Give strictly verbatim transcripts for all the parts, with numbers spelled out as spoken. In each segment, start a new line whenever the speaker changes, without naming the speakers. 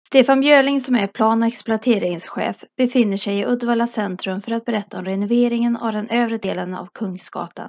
Stefan Björling som är plan- och exploateringschef befinner sig i Uddevalla centrum för att berätta om renoveringen av den övre delen av Kungsgatan.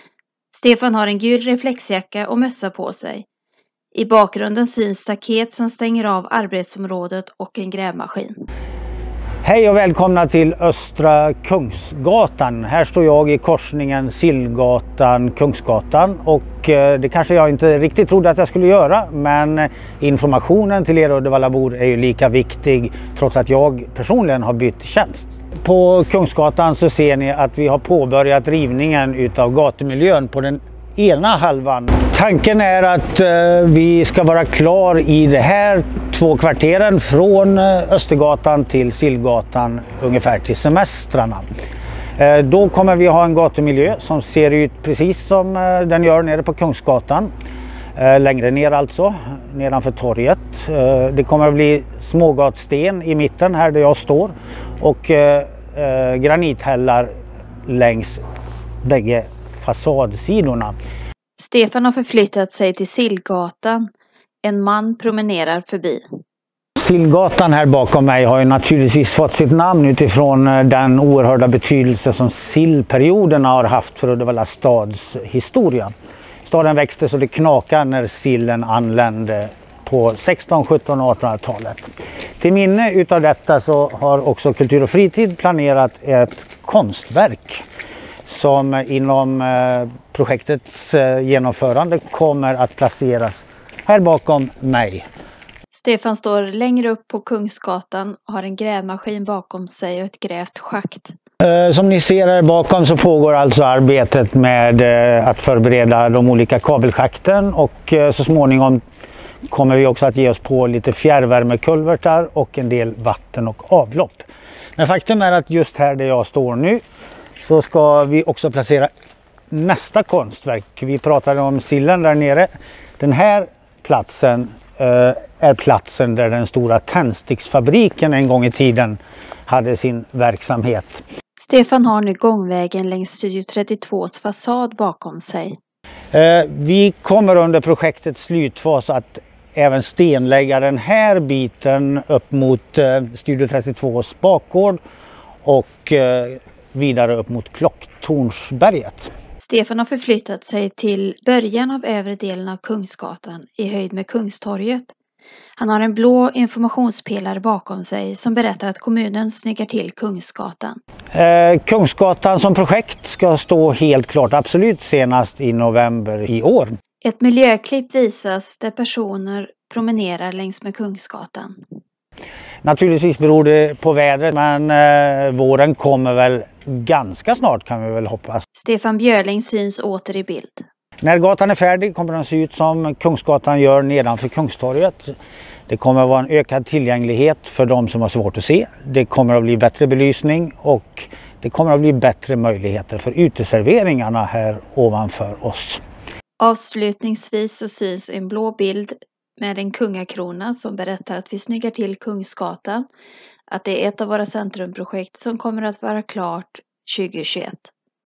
Stefan har en gul reflexjacka och mössa på sig. I bakgrunden syns staket som stänger av arbetsområdet och en grävmaskin.
Hej och välkomna till Östra Kungsgatan. Här står jag i korsningen Sillgatan, Kungsgatan och det kanske jag inte riktigt trodde att jag skulle göra, men informationen till er Uddevallabor är ju lika viktig trots att jag personligen har bytt tjänst. På Kungsgatan så ser ni att vi har påbörjat rivningen utav gatumiljön på den ena halvan. Tanken är att eh, vi ska vara klar i det här två kvarteren från eh, Östergatan till Sillgatan ungefär till semestrarna. Eh, då kommer vi ha en gatumiljö som ser ut precis som eh, den gör nere på Kungsgatan. Eh, längre ner alltså, nedanför torget. Eh, det kommer att bli smågatsten i mitten här där jag står och eh, eh, granithällar längs bägge fasadsidorna.
Stefan har förflyttat sig till Sillgatan. En man promenerar förbi.
Sillgatan här bakom mig har ju naturligtvis fått sitt namn utifrån den oerhörda betydelse som sillperioderna har haft för Uddevalla stads historia. Staden växte så det knakade när sillen anlände på sexton-, sjutton- och artonhundratalet. Till minne utav detta så har också Kultur och fritid planerat ett konstverk som inom projektets genomförande kommer att placeras här bakom mig.
Stefan står längre upp på Kungsgatan och har en grävmaskin bakom sig och ett grävt schakt.
Som ni ser här bakom så pågår alltså arbetet med att förbereda de olika kabelschakten och så småningom kommer vi också att ge oss på lite fjärrvärmekulvertar och en del vatten och avlopp. Men faktum är att just här där jag står nu så ska vi också placera nästa konstverk. Vi pratade om sillen där nere. Den här platsen eh, är platsen där den stora tändsticksfabriken en gång i tiden hade sin verksamhet.
Stefan har nu gångvägen längs Studio trettiotvås fasad bakom sig.
Eh, vi kommer under projektets slutfas att även stenlägga den här biten upp mot eh, Studio trettiotvås bakgård och eh, vidare upp mot Klocktornsberget.
Stefan har förflyttat sig till början av övre delen av Kungsgatan i höjd med Kungstorget. Han har en blå informationspelare bakom sig som berättar att kommunen snyggar till Kungsgatan.
Eh, Kungsgatan som projekt ska stå helt klart absolut senast i november i år.
Ett miljöklipp visas där personer promenerar längs med Kungsgatan.
Naturligtvis beror det på vädret, men eh, våren kommer väl ganska snart kan vi väl hoppas.
Stefan Björling syns åter i bild.
När gatan är färdig kommer den se ut som Kungsgatan gör nedanför Kungstorget. Det kommer att vara en ökad tillgänglighet för de som har svårt att se. Det kommer att bli bättre belysning och det kommer att bli bättre möjligheter för uteserveringarna här ovanför oss.
Avslutningsvis så syns en blå bild med en kungakrona som berättar att vi snyggar till Kungsgatan. Att det är ett av våra centrumprojekt som kommer att vara klart tjugo tjugoett.